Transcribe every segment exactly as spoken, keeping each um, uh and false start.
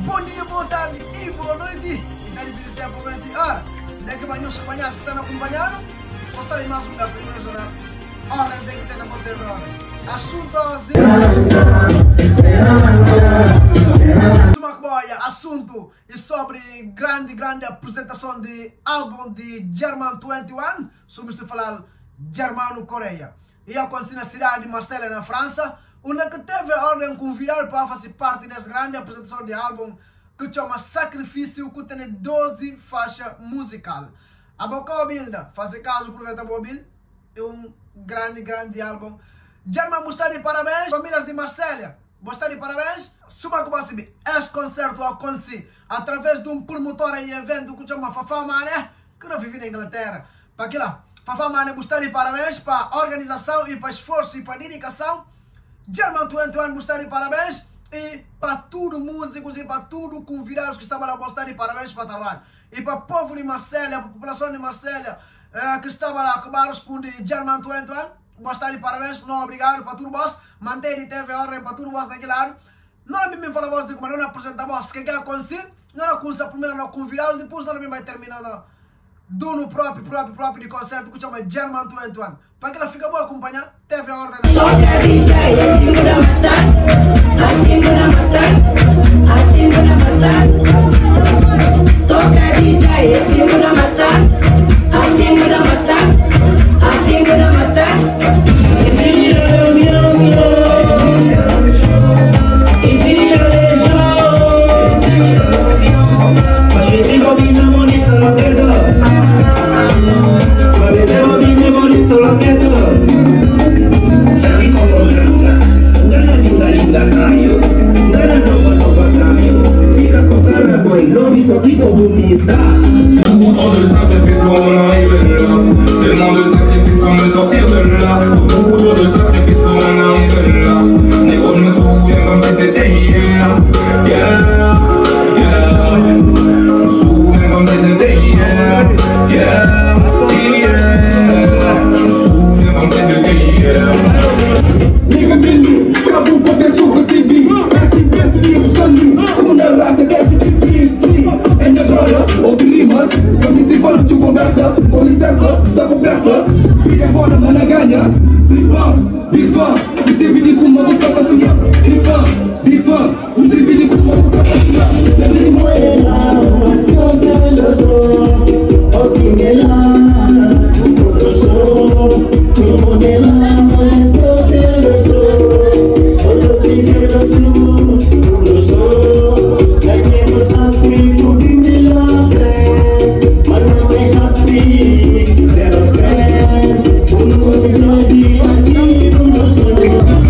Bom dia, boa tarde e boa noite. E daí de tempo momento. Ah, daqui banho se acompanhar se estão acompanhando. Gostar de mais um lugar para jornal. Olha, tem que ter na ponta de assuntos. Assunto é sobre grande, grande apresentação de álbum de German vinte e um. Somos de falar Germano-Coreia. E aconteceu na cidade de Marseille, na França, onde que teve a ordem convidar para fazer parte dessa grande apresentação de álbum que chama Sacrifício, que tem doze faixas musicais. A boca obilda, fazer caso, aproveita a bobil, é um grande, grande álbum. German, gostaria de parabéns, famílias de Marseille. Gostaria de parabéns. Suma que você esse concerto aconteceu através de um promotor em evento que chama Fafá Mané, que não vive na Inglaterra. Para aquilo lá, Fafá Mané, gostaria de parabéns para a organização e para esforço e para a dedicação. German vinte e um, gostaria de parabéns. E para tudo músicos e para tudo convidados que estavam lá, gostaria de parabéns para o trabalho. E para o povo de Marseille, a população de Marseille eh, que estava lá, que vai responder German vinte e um. Gostaria de parabéns, não obrigado para tudo vós. Mantém e teve a ordem para tudo vós daquele lado. Não é me falar vós de como não apresenta vós. O que é que aconteceu? Não acusa primeiro não convidados, depois não vai terminar no dono próprio, próprio, próprio de concerto que chama German vinte e um. Para que ela fique boa acompanhar, teve a ordem. Beaucoup de sacrifices pour en arriver là. Tellement de sacrifices pour me sortir de là. Beaucoup trop de sacrifices pour en arriver là. Négro, je me souviens comme si c'était hier. Yeah, yeah. Je me souviens comme si c'était hier. Yeah, yeah. Je me souviens comme si c'était hier. Nigga, Billy, acabou com a pessoa que se vi. Esse preço de um sangue. Como na rata que é que te ainda agora, ouve rimas. Eu disse fora de conversa. Com licença, está com pressa. Fica fora, mana ganha. Flipão, bifão. Me serve de como uma boca vazia. Flipão, bifão. Me serve de como uma boca vazia. La primavera, mas que eu sou. O que me lá, eu sou. Como de lá, mas que eu sou. Hoje eu preciso do eu sou. I never ask me to be the last dress, but I'm happy, zero stress. Uno me jodi aqui no meu sonho.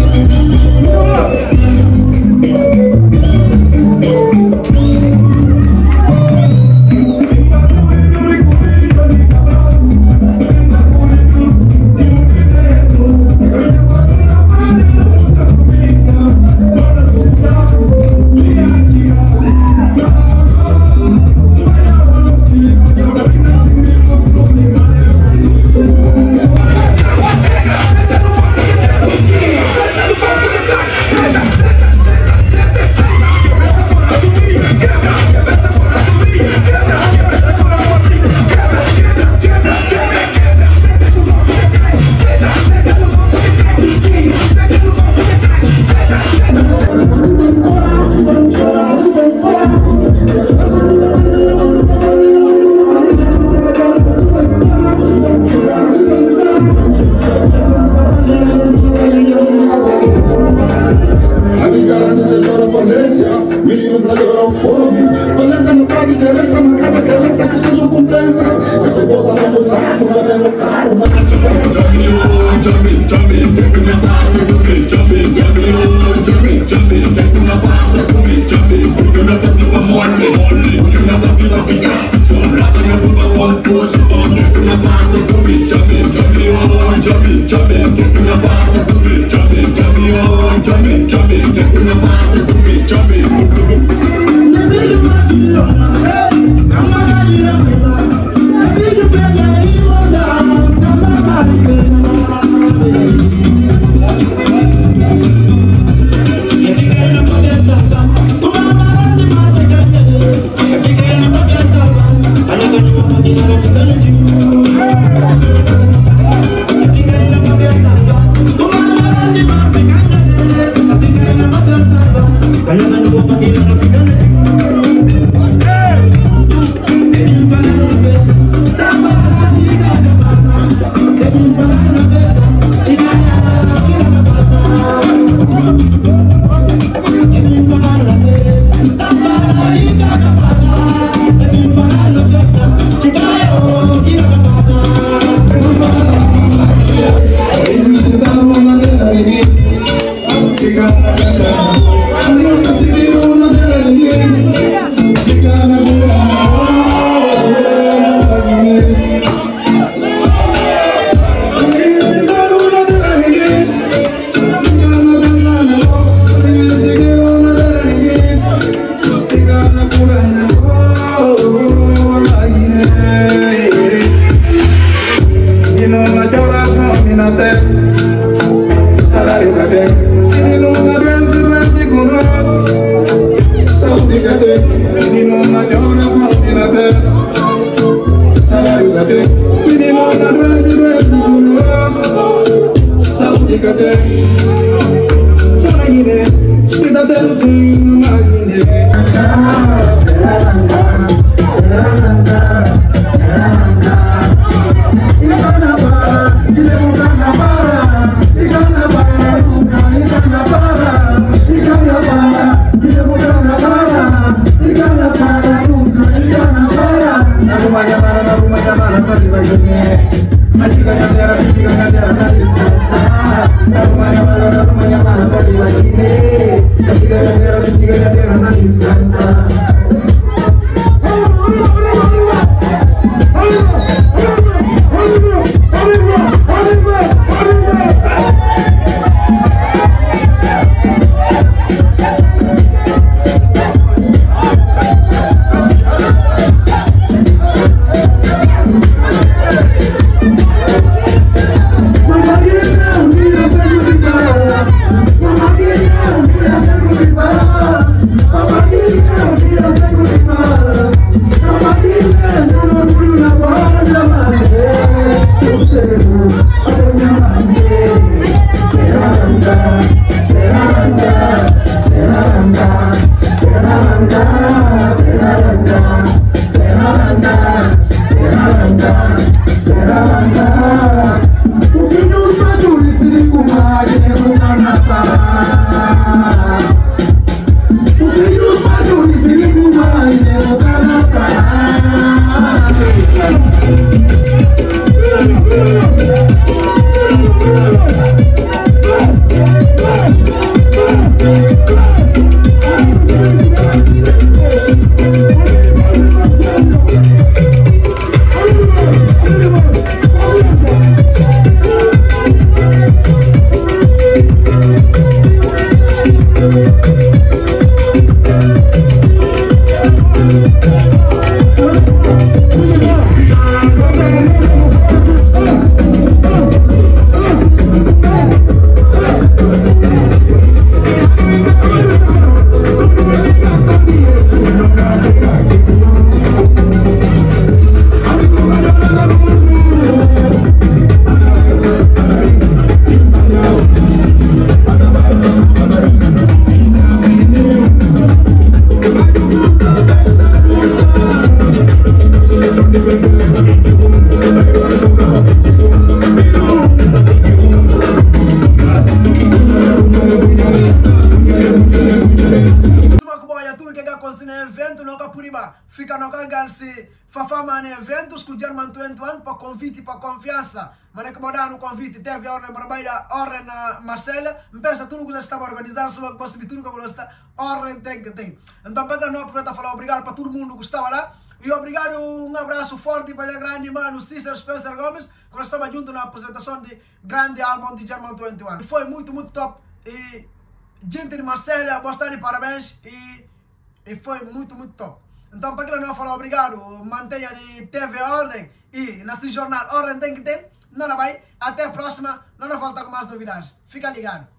Fica no gansi fafama ne eventos com German vinte e um para convite para confiança. Mas é que mandar no convite teve ordem para baixo, ordem na Marcela, pensa tudo que ele estava organizando, só que posso tudo que ele está ordem tem que tem. Então para não aproveita falar obrigado para todo mundo que estava lá. E obrigado, um abraço forte para a grande mano Sister Spencer Gomes, que nós estamos juntos na apresentação de grande álbum de German vinte e um. Foi muito, muito top. E gente de Marcela, gostar de parabéns e, e foi muito, muito top. Então, para quem não falar obrigado, mantenha de T V Ordem e nesse jornal Ordem tem que ter. Não vai. Até a próxima. Não nos falta com mais novidades. Fica ligado.